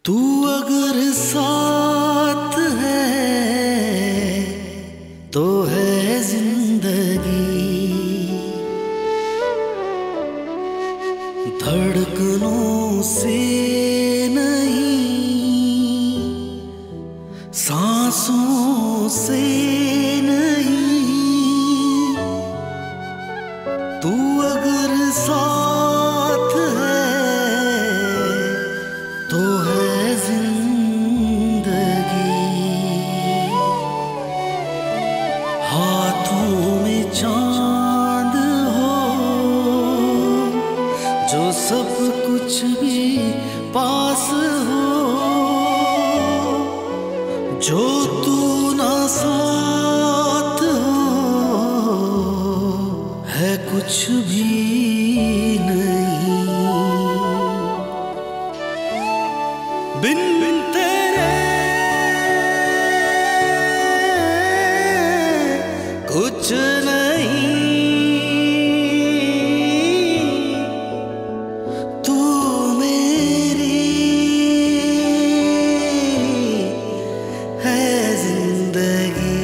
तू अगर साथ है तो है जिंदगी, धड़कनों से नहीं, सांसों से नहीं। तू अगर साथ है तो है जिंदगी। हाथों में चांद हो जो सब कुछ भी पास हो, जो तू ना साथ हो है कुछ भी नहीं। बिन तेरे कुछ नहीं, तू मेरी है जिंदगी।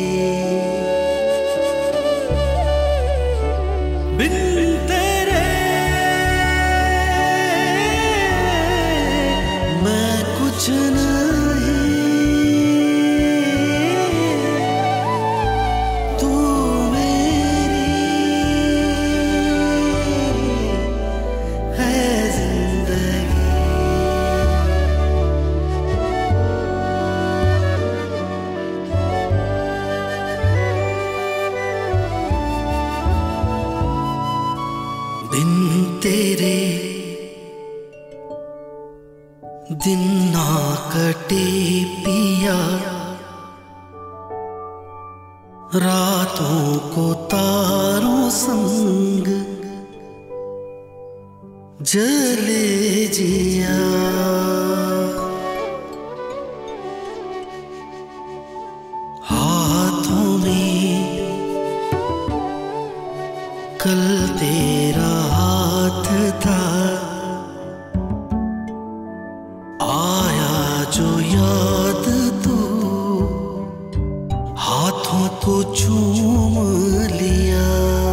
बिन तेरे मैं कुछ नहीं, तू मेरी है जिंदगी। बिन तेरे दिन ना कटे पिया, रातों को तारों संग जले जिया। हाथों में कल तेरा हाथ था, आया जो याद तू हाथों को चूम लिया।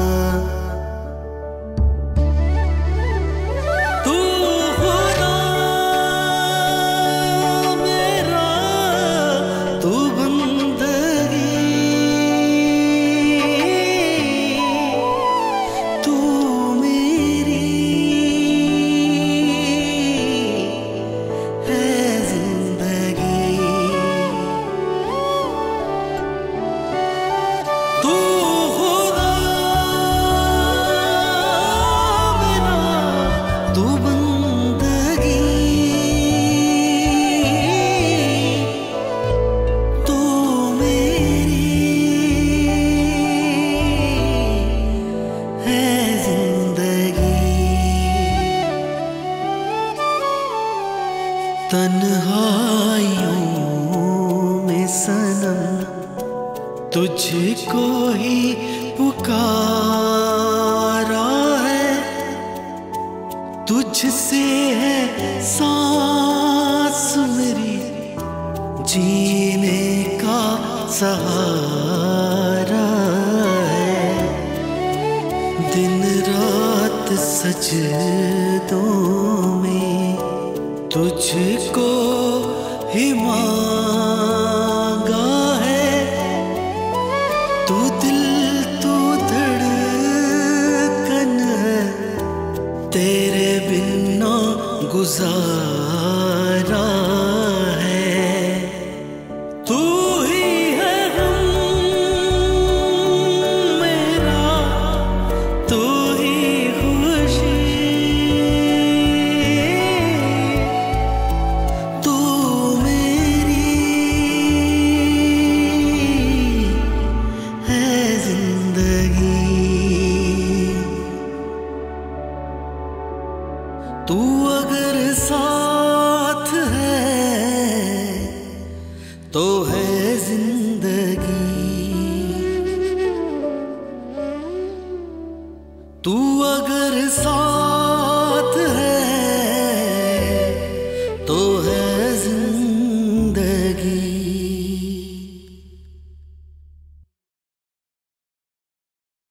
तू खुदा मेरा, तू बंदगी, तू मेरी है जिंदगी। तू खुदा मेरा, तू बंदगी, तू मेरी है जिंदगी। तन्हाइयों में सनम तुझको ही पुकारा है, तुझसे है सांस मेरी जीने का सहारा है। दिन रात सजदों में तुझको ही मांगा है, तू दिल तू धड़कन है, तेरे बिना गुजारा है। तू ही है गम मेरा, तू ही खुशी, तू मेरी है जिंदगी। तू अगर साथ है तो है जिंदगी।